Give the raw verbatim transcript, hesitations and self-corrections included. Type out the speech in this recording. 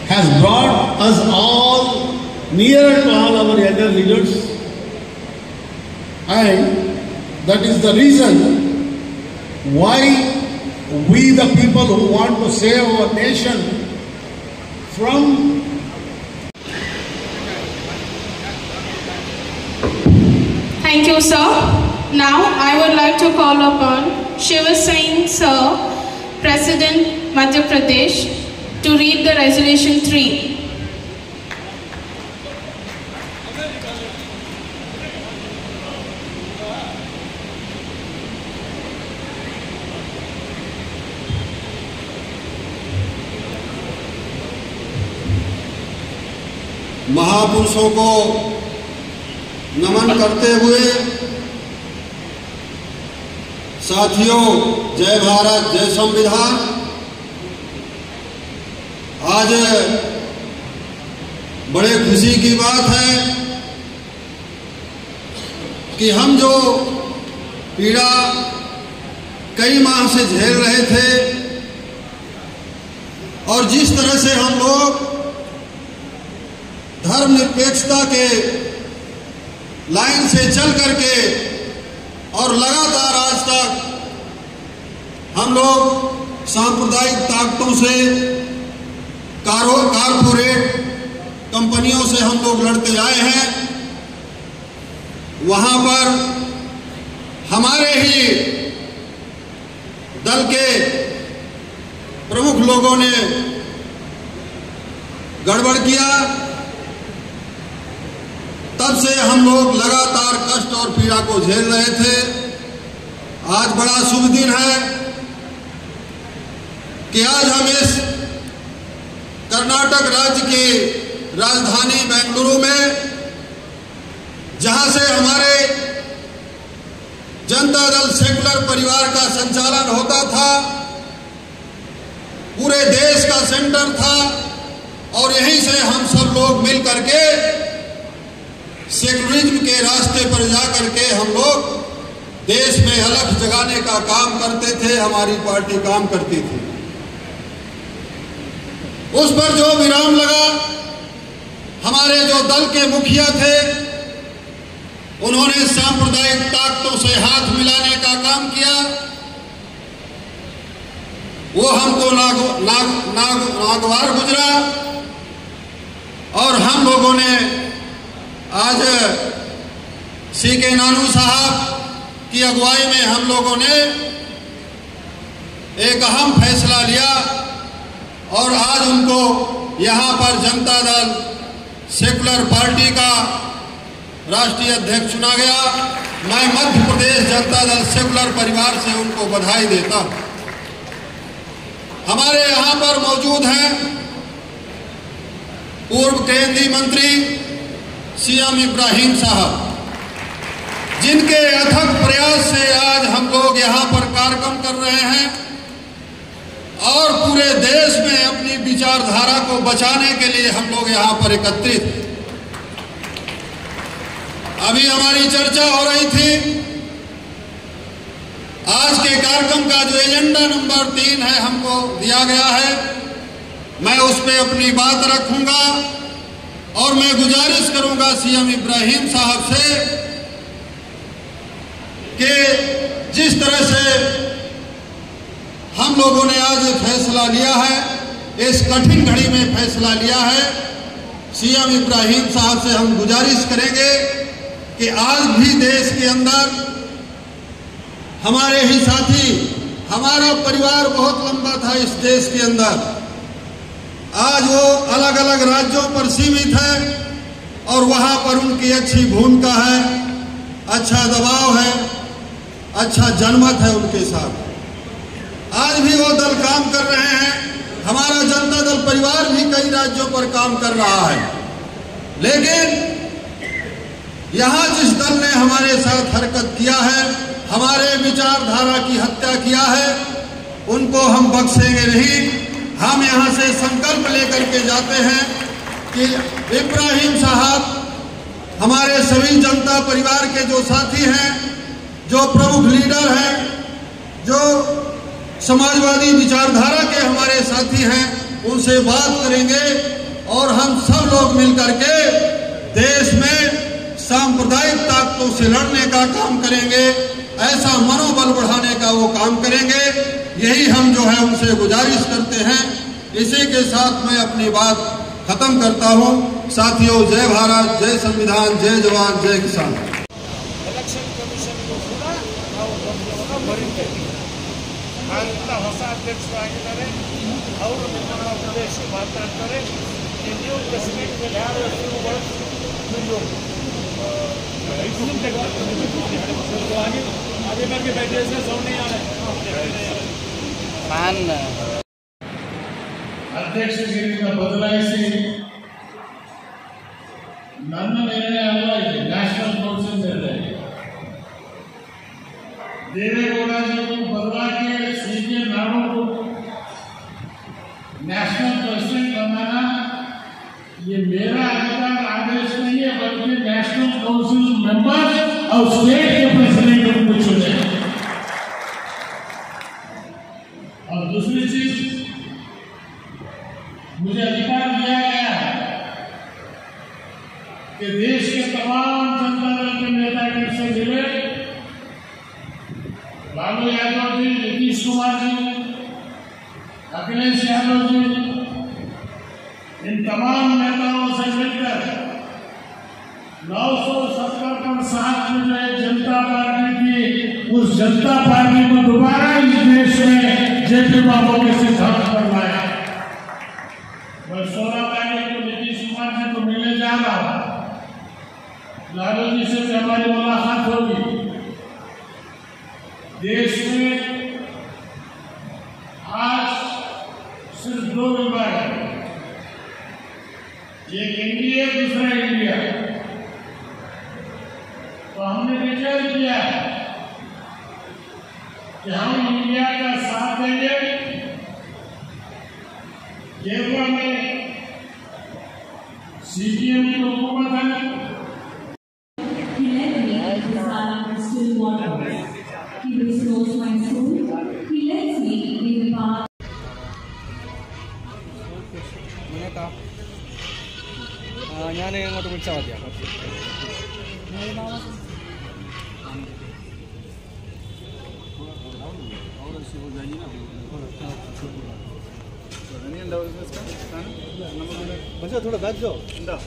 has brought us all nearer to all our elder leaders, and that is the reason why we, the people who want to save our nation from Thank you, sir. Now I would like to call upon Shiva Singh, sir, President Madhya Pradesh, to read the resolution three. महापुरुषों को नमन करते हुए साथियों, जय भारत, जय संविधान। आज बड़े खुशी की बात है कि हम जो पीड़ा कई माह से झेल रहे थे और जिस तरह से हम लोग धर्मनिरपेक्षता के लाइन से चल करके और लगातार आज तक हम लोग सांप्रदायिक ताकतों से, कारपोरेट कंपनियों से हम लोग लड़ते आए हैं, वहां पर हमारे ही दल के प्रमुख लोगों ने गड़बड़ किया। तब से हम लोग लगातार कष्ट और पीड़ा को झेल रहे थे। आज बड़ा शुभ दिन है कि आज हम इस कर्नाटक राज्य की राजधानी बेंगलुरु में, जहां से हमारे जनता दल सेकुलर परिवार का संचालन होता था, पूरे देश का सेंटर था, और यहीं से हम सब लोग मिल करके सेकुलरिज्म के रास्ते पर जाकर के हम लोग देश में अलख जगाने का काम करते थे। हमारी पार्टी काम करती थी। उस पर जो विराम लगा, हमारे जो दल के मुखिया थे, उन्होंने सांप्रदायिक ताकतों से हाथ मिलाने का काम किया। वो हमको नाग, नाग, नाग, नागवार गुजरा और हम लोगों ने आज सी के नानू साहब की अगुवाई में हम लोगों ने एक अहम फैसला लिया और आज उनको यहाँ पर जनता दल सेकुलर पार्टी का राष्ट्रीय अध्यक्ष चुना गया। मैं मध्य प्रदेश जनता दल सेकुलर परिवार से उनको बधाई देता हूँ। हमारे यहाँ पर मौजूद हैं पूर्व केंद्रीय मंत्री सी एम इब्राहिम साहब, जिनके अथक प्रयास से आज हम लोग यहाँ पर कार्यक्रम कर रहे हैं और पूरे देश में अपनी विचारधारा को बचाने के लिए हम लोग यहाँ पर एकत्रित। अभी हमारी चर्चा हो रही थी, आज के कार्यक्रम का जो एजेंडा नंबर तीन है हमको दिया गया है, मैं उस पर अपनी बात रखूंगा और मैं गुजारिश करूंगा सीएम इब्राहिम साहब से कि जिस तरह से हम लोगों ने आज ये फैसला लिया है, इस कठिन घड़ी में फैसला लिया है, सीएम इब्राहिम साहब से हम गुजारिश करेंगे कि आज भी देश के अंदर हमारे ही साथी, हमारा परिवार बहुत लंबा था इस देश के अंदर, आज वो अलग अलग राज्यों पर सीमित है और वहां पर उनकी अच्छी भूमिका है, अच्छा दबाव है, अच्छा जनमत है उनके साथ। आज भी वो दल काम कर रहे हैं। हमारा जनता दल परिवार भी कई राज्यों पर काम कर रहा है, लेकिन यहां जिस दल ने हमारे साथ हरकत किया है, हमारे विचारधारा की हत्या किया है, उनको हम बख्शेंगे नहीं। हम यहां से संकल्प लेकर के जाते हैं कि इब्राहिम साहब हमारे सभी जनता परिवार के जो साथी हैं, जो प्रमुख लीडर हैं, जो समाजवादी विचारधारा के हमारे साथी हैं, उनसे बात करेंगे और हम सब लोग मिलकर के देश में सांप्रदायिक ताकतों से लड़ने का काम करेंगे, ऐसा मनोबल बढ़ाने का वो काम करेंगे। यही हम जो है उनसे गुजारिश करते हैं। इसी के साथ मैं अपनी बात खत्म करता हूँ। साथियों, जय भारत, जय संविधान, जय जवान, जय किसान। ಎಲೆಕ್ಷನ್ ಕಮಿಷನ್ಗೂ ಕೂಡ ನಾವು ಪತ್ರವನ್ನು ಬರೀತೇವೆ. ಭಾರತದ ಹೊಸ ಅಧ್ಯಕ್ಷರಾಗಿದ್ದಾರೆ, ಅವರು ನಿಮ್ಮನ್ನು ಉದ್ದೇಶಿಸಿ ಮಾತನಾಡ್ತಾರೆ. The new president will have a few words to you. आगे आगे करके बैठे से साउंड नहीं आ रहा है। ಅಧ್ಯಕ್ಷಗಿರಿಯಿಂದ ಬದಲಾಯಿಸಿ ನನ್ನ ನಿರ್ಣಯ ಅಲ್ಲ, ಇದೆ ನ್ಯಾಷನಲ್ ಕೌನ್ಸಿಲ್ ನಿರ್ಣಯ. देवेगौड़ा जी को बदला के सीनियर नारों को नेशनल प्रेसिडेंट बनाना ये मेरा अधिकार आदेश नहीं है, बल्कि नेशनल काउंसिल मेंबर और स्टेट के प्रेसिडेंट उनको चुने। और दूसरी चीज, मुझे अधिकार दिया गया है कि देश के तमाम जनता दल के नेता से मिले, लालू यादव जी, नीतीश कुमार जी, अखिलेश यादव जी, इन तमाम नेताओं से मिलकर नौ सौ सत्तर पर सात में जो है जनता पार्टी की, उस जनता पार्टी को दोबारा इस देश में जेपी बाबू के सिद्धांत पर लाया। मैं सोलह तारीख को नीतीश कुमार जी को मिलने जा रहा हूं। लालू जी से भी हमारी मुलाकात होगी। देश में आज सिर्फ दो विभाग है, एक इंडिया, दूसरा इंडिया। तो हमने विचार किया कि हम इंडिया का साथ देंगे, केरला में सीपीएम की हुकूमत है। He restores my soul. He lets me be the path. ഞാൻ അങ്ങോട്ട് വിളിച്ചാൽ മതിയാ. थोड़ा बैठ जाओ.